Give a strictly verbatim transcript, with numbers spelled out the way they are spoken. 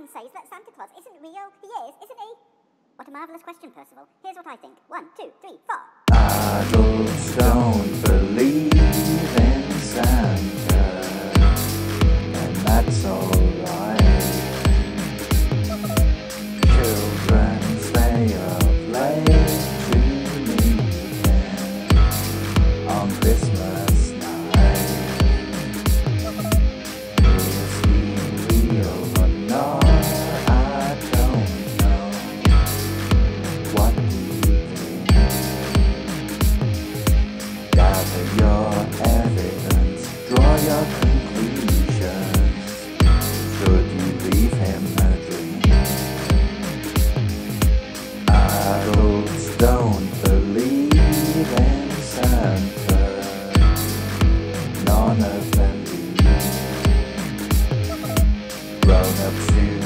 can say is that Santa Claus isn't real. He is, isn't he? What a marvellous question, Percival. Here's what I think. One, two, three, four. Adults don't believe in Santa, and that's alright. Children stay up late to meet him on Christmas night. Is he real or not? I don't know. What do you think? Gather your evidence, draw your conclusions. Should you leave him a dream? Adults don't believe in Santa, none of them do. Grown-ups do.